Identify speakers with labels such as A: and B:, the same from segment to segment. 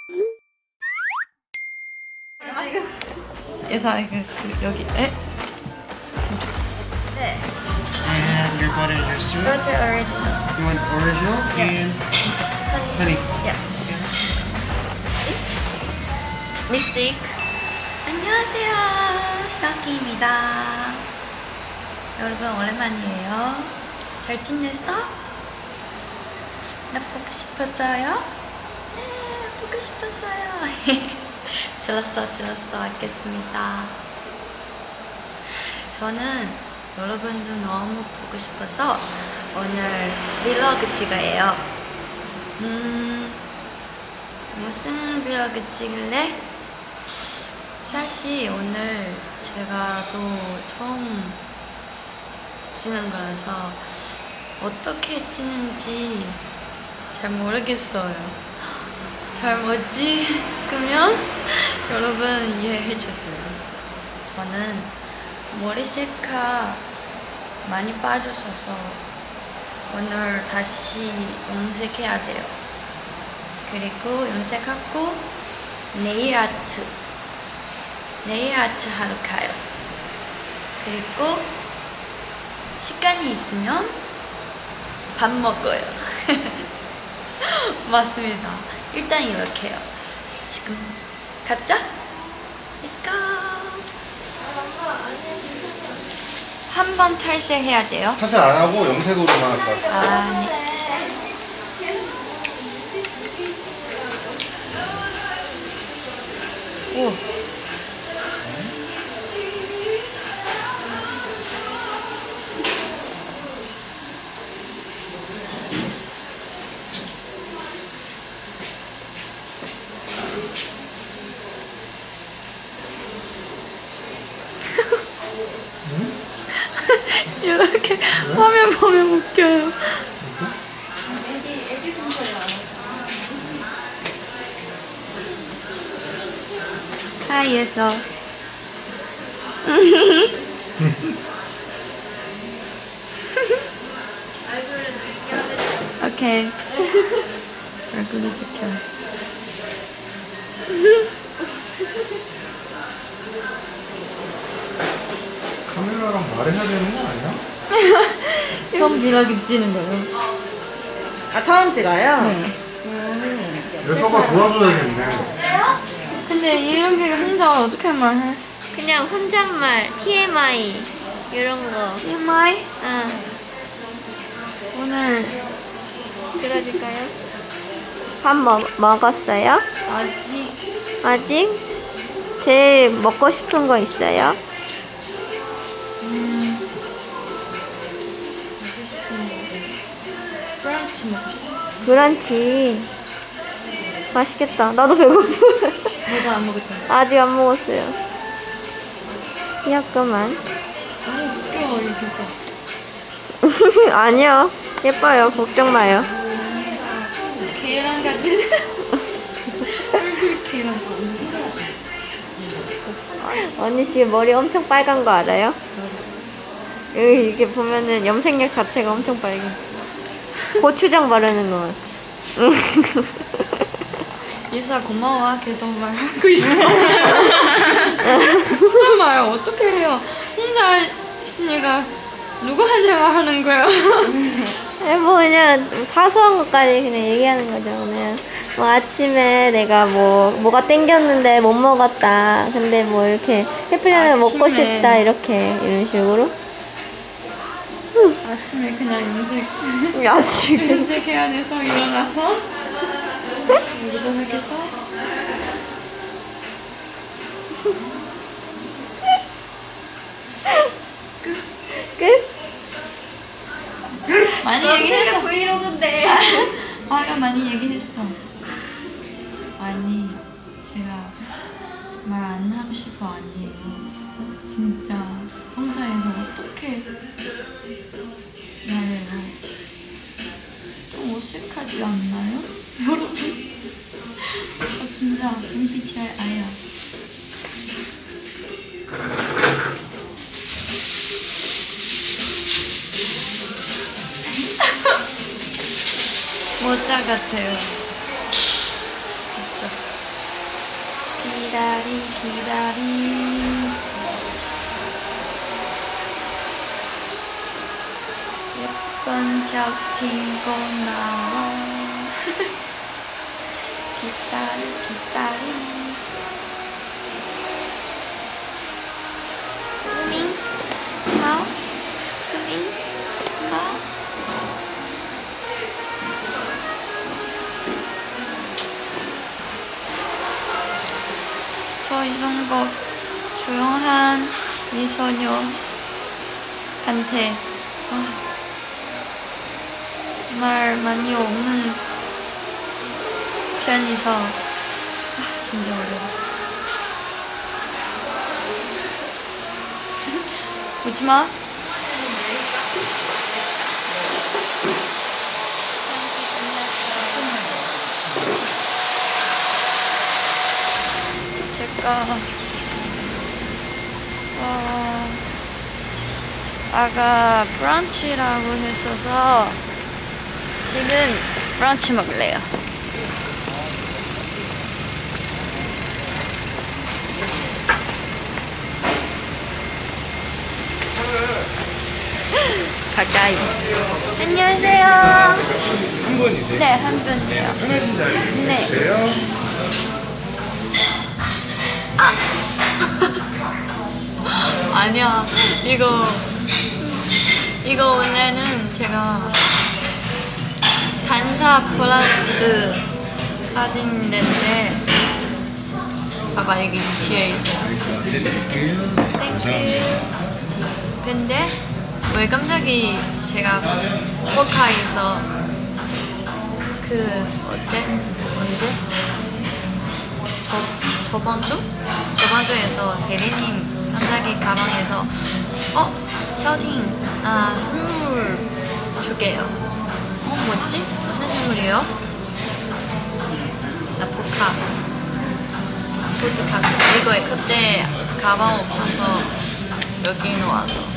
A: 지금 예사 여기 에?
B: 네.
C: And your butter and your syrup.
B: Go to original.
C: You want original and honey.
B: Yeah. 미스틱. 안녕하세요. 샤키입니다. 여러분 오랜만이에요. 잘 지냈어? 나 보고 싶었어요? 네, 보고 싶었어요. 들었어 알겠습니다. 저는 여러분들 너무 보고 싶어서 오늘 브이로그 찍어요. 무슨 브이로그 찍을래? 사실 오늘 제가 또 처음 찍는 거라서 어떻게 찍는지 잘 모르겠어요. 잘 뭐지? 그러면 여러분 이해해 주세요. 저는 머리 색깔 많이 빠졌어서 오늘 다시 염색해야 돼요. 그리고 염색하고 네일 아트 하러 가요. 그리고 시간이 있으면 밥 먹어요. 맞습니다. 일단 이렇게요. 지금 가자. Let's go. 한 번 탈색해야 돼요?
C: 탈색 안 하고 염색으로만 할 거야.
B: 아니. 오. 이렇게 화면 보면 웃겨요. 하이에서 오케이. 얼굴이 찍혀.
C: 카메라랑 말해야 되는 거 아니야?
A: 형 브이로그 찍는 거요.
D: 아, 처음 찍어요?
A: 네.
C: 예서가 도와줘야겠네.
A: 근데 이런 게 혼자 어떻게 말해?
B: 그냥 혼잣말, TMI 이런 거.
A: TMI?
B: 응.
A: 오늘
B: 들어줄까요? 밥 먹었어요? 아직? 제일 먹고 싶은 거 있어요?
A: 브런치 먹고 싶어.
B: 브런치. 맛있겠다. 나도 배고파.
A: 너도 안 먹었잖아.
B: 아직 안 먹었어요. 귀엽구만.
A: 아니 웃겨 이거.
B: 아니요. 예뻐요. 걱정 마요.
A: 계란 같은. 얼굴 계란.
B: 언니 지금 머리 엄청 빨간 거 알아요? 여기 이렇게 보면은 염색약 자체가 엄청 빨개. 고추장 바르는 거.
A: 예사 고마워. 계속 말하고 있어. 혼자 말 어떻게 해요? 혼자 있으니까 누구한테 말하는 거야?
B: 뭐 그냥 사소한 것까지 그냥 얘기하는 거죠. 그냥 뭐 아침에 내가 뭐가 땡겼는데 못 먹었다. 근데 뭐 이렇게 해피라면 먹고 싶다. 이런 식으로.
A: 아침에 그냥
B: 아침.
A: 염색해야 돼서 일어나서 여기도 하겠어.
B: 끝?
A: 많이 얘기했어.
B: 브이로그인데.
A: 아까 많이 얘기했어. 아니 제가 말 안 하고 싶어 아니에요. 진짜 혼자해서 어떻게 말해요. 좀 어색하지 않나요? 여러분 진짜 MBTI 아야. 모자 같아요. 진짜. 기다리 기다리 예쁜 샤우팅 곧 나와 기다리 기다리 밍 마오 밍 마오 저 이런 거 조용한 미소녀한테 말 많이 없는 편이서 진짜 어려워. 웃지마. 제가 아까 브런치라고 했어서 지금 브런치 먹을래요. 가까이. 안녕하세요.
C: 한 분이세요?
A: 네, 한 분이요.
C: 편하신 자리
A: 네.
C: 주세요.
A: 아니야. 이거 원래는 제가 단사 폴라로이드 사진 냈는데 봐봐 여기 뒤에 있어요. 땡큐. 근데 왜 갑자기 제가 포카에서 언제? 저번 주에서 대리님 편지기 가방에서 샤우팅 나 선물 줄게요. 뭐지? 무슨 선물이에요? 나 포카 이거에 그때 가방 없어서 여기 놓았어.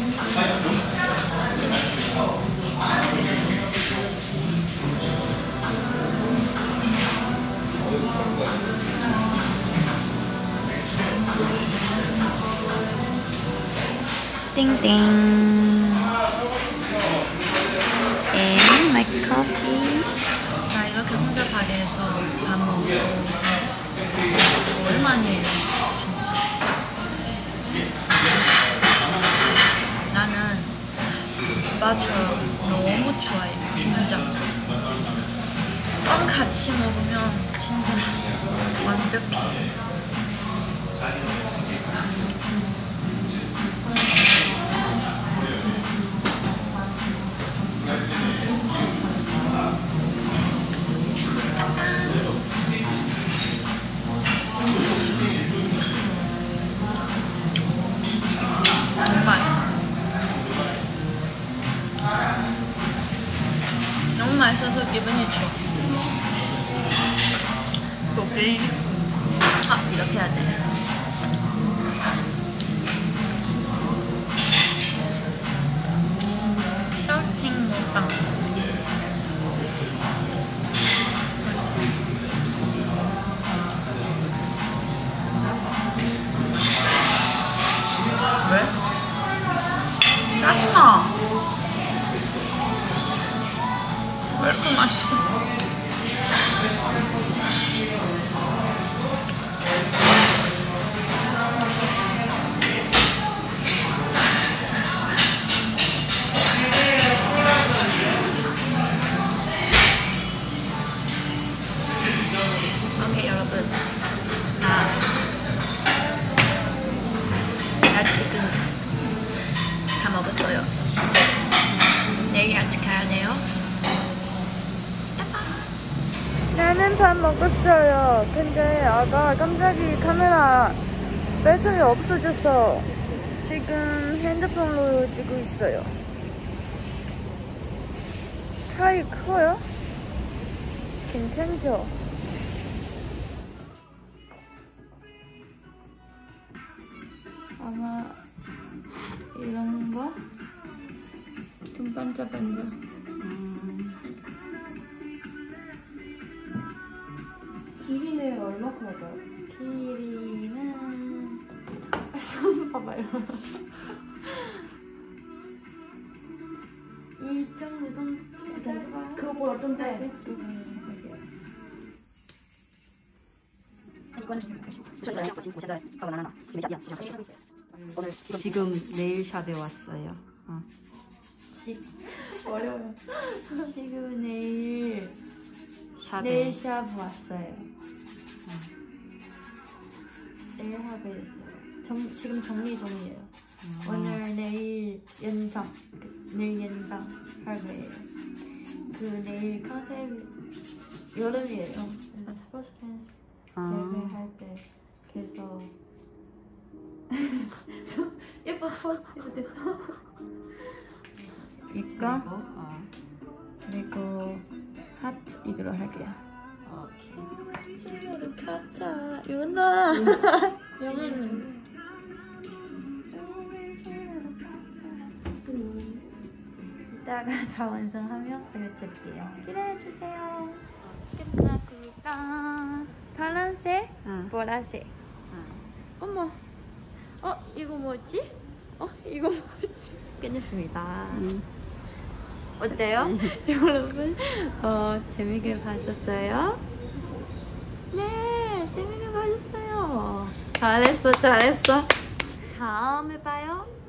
A: 띵띵. And my coffee. 나 이렇게 혼자 가게에서 밥 먹고 오랜만이에요, 진짜. 나는 버터 너무 좋아해, 진짜. 빵 같이 먹으면 진짜 완벽해. 너무 맛있어. 너무 맛있어서 기분이 좋아. 고기. 이렇게 해야 돼. 샤우팅 먹방. 왜? 짜증나. 왜 이렇게 맛있어? 오케이 여러분, 나 지금 다 먹었어요. 이제 내일 아침 가야 돼요.
B: 나는 밥 먹었어요. 근데 아까 갑자기 카메라 배터리 없어져서 지금 핸드폰으로 찍고 있어요. 차이 커요? 괜찮죠?
A: 아마 이런 거? 좀 반짝반짝.
B: 길이는 얼마큼 할까요?
A: 길이는 손 봐봐요. 이 정도 좀 짧아요.
D: 그거보다 좀 짧게.
A: 지금 네일샵에 왔어요.
D: 어려워요.
A: 지금 네일샵 왔어요. 네일샵에 있어요. 지금 정리 중이에요. 오늘 내일 연상 할 거예요. 그 내일 컨셉 여름이에요. 스포츠 댄스 대회할 때 그래서 예쁜 포즈 돼서 이거 그리고 하트 이거로 할게요. 오케이. 가자 유나. 유나님. 이따가 다 완성하면 알려드릴게요. 기대해주세요. 끝났습니다. 파란색, 보라색. 어머, 이거 뭐지? 이거 뭐지? 끝냈습니다. 어때요? 여러분, 재밌게 봐주셨어요? 네, 재밌게 봐주셨어요. 잘했어. 다음에 봐요.